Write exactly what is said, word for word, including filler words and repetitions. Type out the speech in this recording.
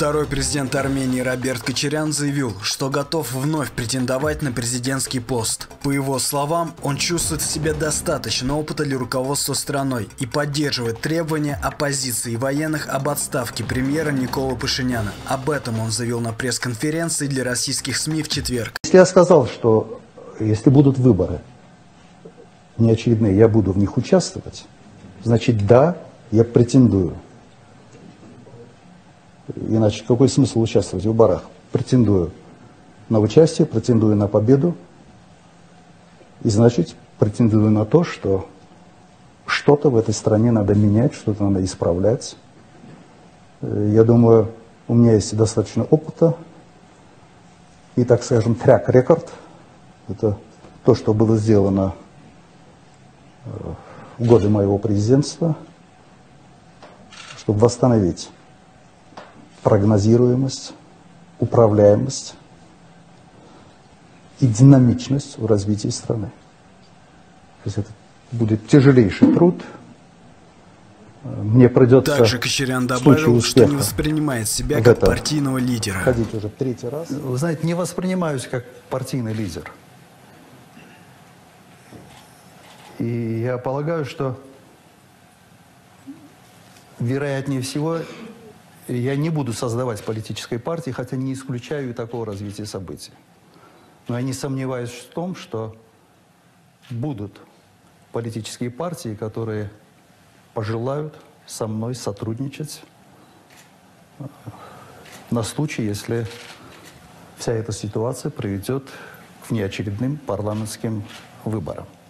Второй президент Армении Роберт Кочарян заявил, что готов вновь претендовать на президентский пост. По его словам, он чувствует в себе достаточно опыта для руководства страной и поддерживает требования оппозиции и военных об отставке премьера Николы Пашиняна. Об этом он заявил на пресс-конференции для российских СМИ в четверг. Если я сказал, что если будут выборы неочередные, я буду в них участвовать, значит, да, я претендую. Иначе какой смысл участвовать в выборах? Претендую на участие, претендую на победу. И значит, претендую на то, что что-то в этой стране надо менять, что-то надо исправлять. Я думаю, у меня есть достаточно опыта и, так скажем, трек-рекорд. Это то, что было сделано в годы моего президентства, чтобы восстановить прогнозируемость, управляемость и динамичность в развитии страны. То есть это будет тяжелейший труд. Мне придется... Также Кочарян добавил, что не воспринимает себя как партийного лидера. Ходить уже третий раз. Вы знаете, не воспринимаюсь как партийный лидер. И я полагаю, что вероятнее всего я не буду создавать политической партии, хотя не исключаю и такого развития событий. Но я не сомневаюсь в том, что будут политические партии, которые пожелают со мной сотрудничать на случай, если вся эта ситуация приведет к внеочередным парламентским выборам.